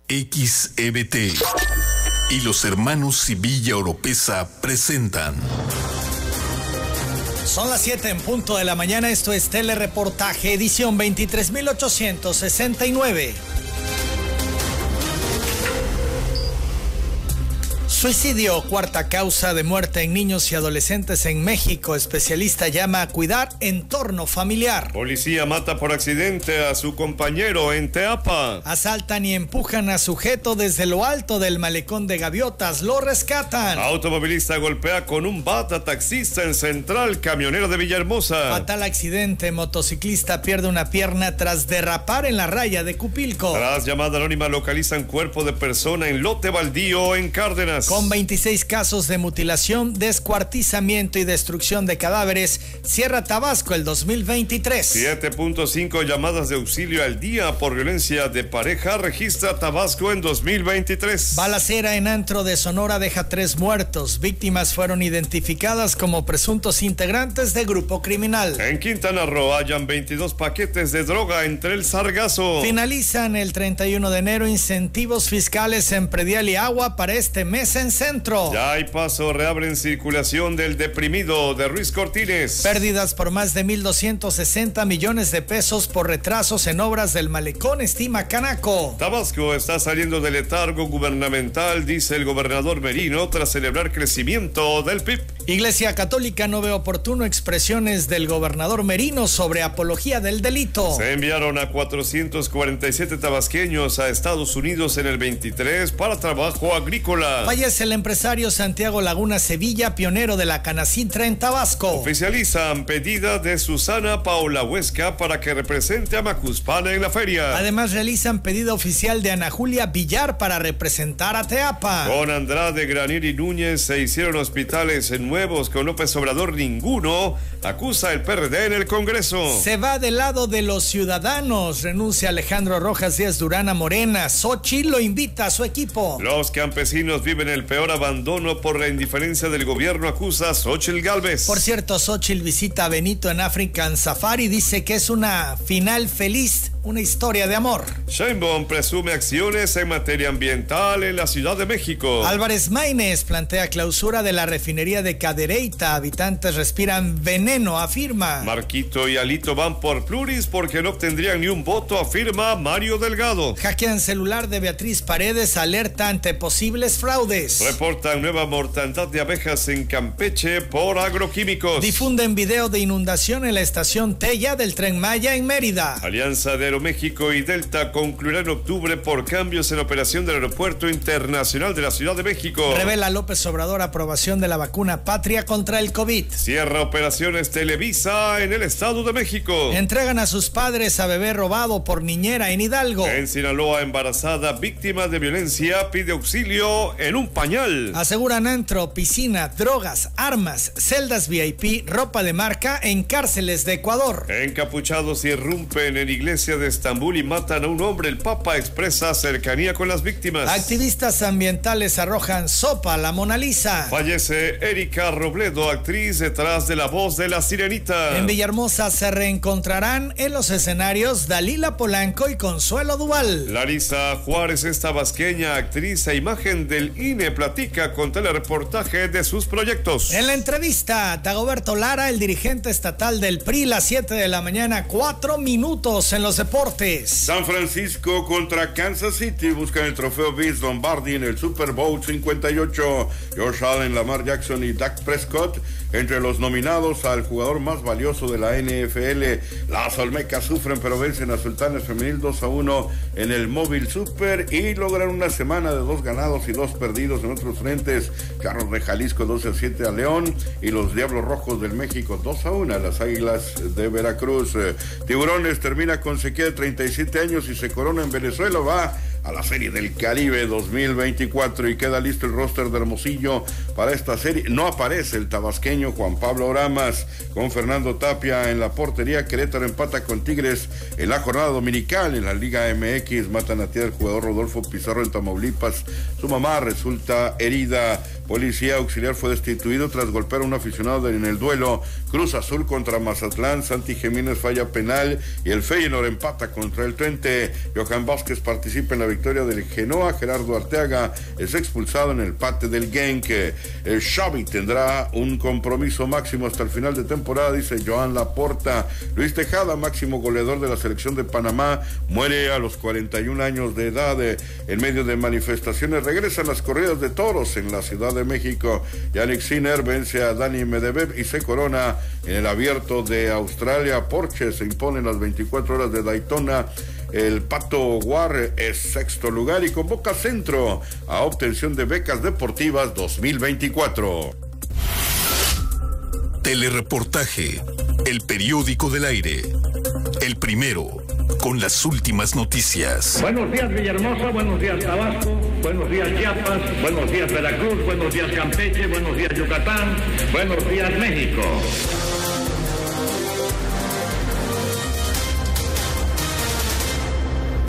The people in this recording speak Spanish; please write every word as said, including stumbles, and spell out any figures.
X E B T y los hermanos Sevilla Oropesa presentan. Son las siete en punto de la mañana, esto es Telereportaje, edición veintitrés mil ochocientos sesenta y nueve. Suicidio, cuarta causa de muerte en niños y adolescentes en México. Especialista llama a cuidar entorno familiar. Policía mata por accidente a su compañero en Teapa. Asaltan y empujan a sujeto desde lo alto del malecón de Gaviotas. Lo rescatan. Automovilista golpea con un bat a taxista en Central Camionero de Villahermosa. Fatal accidente. Motociclista pierde una pierna tras derrapar en la raya de Cupilco. Tras llamada anónima localizan cuerpo de persona en lote baldío en Cárdenas. Con veintiséis casos de mutilación, descuartizamiento y destrucción de cadáveres, cierra Tabasco el dos mil veintitrés. siete punto cinco llamadas de auxilio al día por violencia de pareja registra Tabasco en dos mil veintitrés. Balacera en antro de Sonora deja tres muertos. Víctimas fueron identificadas como presuntos integrantes de grupo criminal. En Quintana Roo hallan veintidós paquetes de droga entre el sargazo. Finalizan el treinta y uno de enero incentivos fiscales en predial y agua para este mes en centro. Ya hay paso, reabren circulación del deprimido de Ruiz Cortines. Pérdidas por más de mil doscientos sesenta millones de pesos por retrasos en obras del malecón, estima Canaco. Tabasco está saliendo del letargo gubernamental, dice el gobernador Merino, tras celebrar crecimiento del P I B. Iglesia Católica no ve oportuno expresiones del gobernador Merino sobre apología del delito. Se enviaron a cuatrocientos cuarenta y siete tabasqueños a Estados Unidos en el veintitrés para trabajo agrícola. Fallece el empresario Santiago Laguna Sevilla, pionero de la Canacintra en Tabasco. Oficializan pedida de Susana Paola Huesca para que represente a Macuspana en la feria. Además realizan pedido oficial de Ana Julia Villar para representar a Teapa. Con Andrade, Granier y Núñez se hicieron hospitales nuevos, con López Obrador ninguno. Acusa el P R D en el Congreso. Se va del lado de los ciudadanos. Renuncia Alejandro Rojas Díaz Durán a Morena. Xochitl lo invita a su equipo. Los campesinos viven el peor abandono por la indiferencia del gobierno, acusa Xochitl Gálvez. Por cierto, Xochitl visita a Benito en African Safari, dice que es una final feliz, una historia de amor. Sheinbaum presume acciones en materia ambiental en la Ciudad de México. Álvarez Maínez plantea clausura de la refinería de Cadereyta. Habitantes respiran veneno, afirma. Marquito y Alito van por pluris porque no obtendrían ni un voto, afirma Mario Delgado. Hackean celular de Beatriz Paredes, alerta ante posibles fraudes. Reportan nueva mortandad de abejas en Campeche por agroquímicos. Difunden video de inundación en la estación Tella del Tren Maya en Mérida. Alianza de Aeroméxico y Delta concluirá en octubre por cambios en operación del Aeropuerto Internacional de la Ciudad de México. Revela López Obrador aprobación de la vacuna Patria contra el COVID. Cierra operaciones Televisa en el Estado de México. Entregan a sus padres a bebé robado por niñera en Hidalgo. En Sinaloa, embarazada víctima de violencia pide auxilio en un pañal. Aseguran antro, piscina, drogas, armas, celdas V I P, ropa de marca en cárceles de Ecuador. Encapuchados irrumpen en iglesia de Estambul y matan a un hombre. El Papa expresa cercanía con las víctimas. Activistas ambientales arrojan sopa a la Mona Lisa. Fallece Erika Robledo, actriz detrás de la voz de La Sirenita. En Villahermosa se reencontrarán en los escenarios Dalila Polanco y Consuelo Duval. Larisa Juárez es tabasqueña, actriz e imagen del I N E, platica con Telereportaje de sus proyectos. En la entrevista, Dagoberto Lara, el dirigente estatal del P R I, las siete de la mañana, cuatro minutos en los deportes. San Francisco contra Kansas City buscan el trofeo Vince Lombardi en el Super Bowl cincuenta y ocho. Josh Allen, Lamar Jackson y Dak Prescott entre los nominados al jugador más valioso de la N F L. Las Olmecas sufren pero vencen a Sultanes Femenil dos a uno en el Móvil Super y logran una semana de dos ganados y dos perdidos en otros frentes. Charros de Jalisco doce a siete a León y los Diablos Rojos del México dos a uno a las Águilas de Veracruz. Tiburones termina con sequía de treinta y siete años y se corona en Venezuela, va a la Serie del Caribe dos mil veinticuatro y queda listo el roster de Hermosillo para esta serie. No aparece el tabasqueño Juan Pablo Oramas con Fernando Tapia en la portería. Querétaro empata con Tigres en la jornada dominical en la Liga M X. Matan a tierra el jugador Rodolfo Pizarro en Tamaulipas. Su mamá resulta herida. Policía auxiliar fue destituido tras golpear a un aficionado en el duelo. Cruz Azul contra Mazatlán. Santi Jiménez falla penal y el Feyenoord empata contra el Twente. Johan Vázquez participa en la victoria victoria del Genoa. Gerardo Arteaga es expulsado en el empate del Genk. El Xavi tendrá un compromiso máximo hasta el final de temporada, dice Joan Laporta. Luis Tejada, máximo goleador de la selección de Panamá, muere a los cuarenta y un años de edad. En medio de manifestaciones regresan las corridas de toros en la Ciudad de México. Yannick Sinner vence a Dani Medvedev y se corona en el Abierto de Australia. Porsche se impone en las veinticuatro horas de Daytona. El Pato War es sexto lugar y convoca Centro a obtención de becas deportivas dos mil veinticuatro. Telereportaje, el periódico del aire, el primero con las últimas noticias. Buenos días Villahermosa, buenos días Tabasco, buenos días Chiapas, buenos días Veracruz, buenos días Campeche, buenos días Yucatán, buenos días México.